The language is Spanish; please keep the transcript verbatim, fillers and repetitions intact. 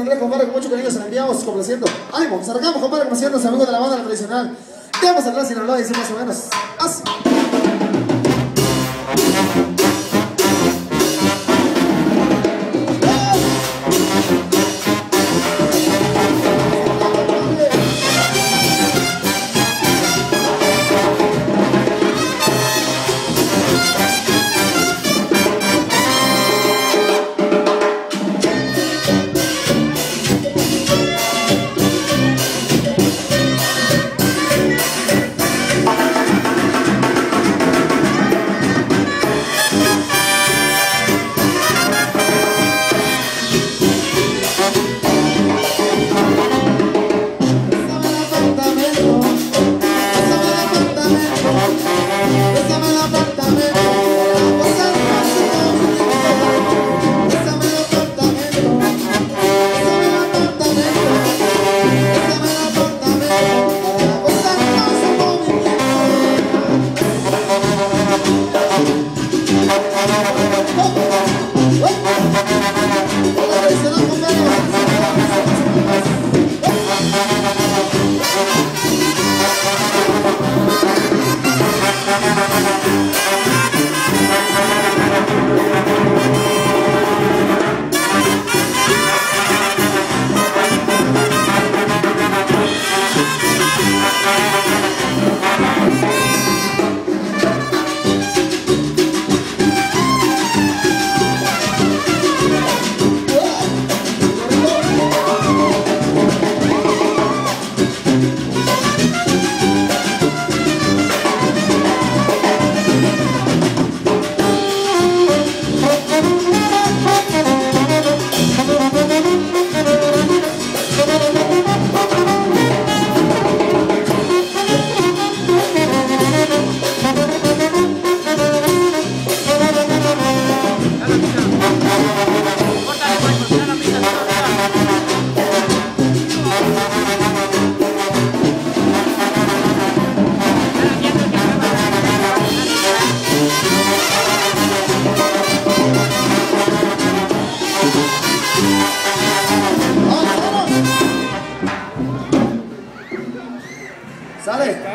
inglés, compadre, con mucho cariño se la enviamos complaciendo. ¡Ánimo! Se arrancamos, compadre, complaciendo a los amigos de la banda tradicional. Ya vamos a hablar sin hablar, dice más o menos. Así. Sale.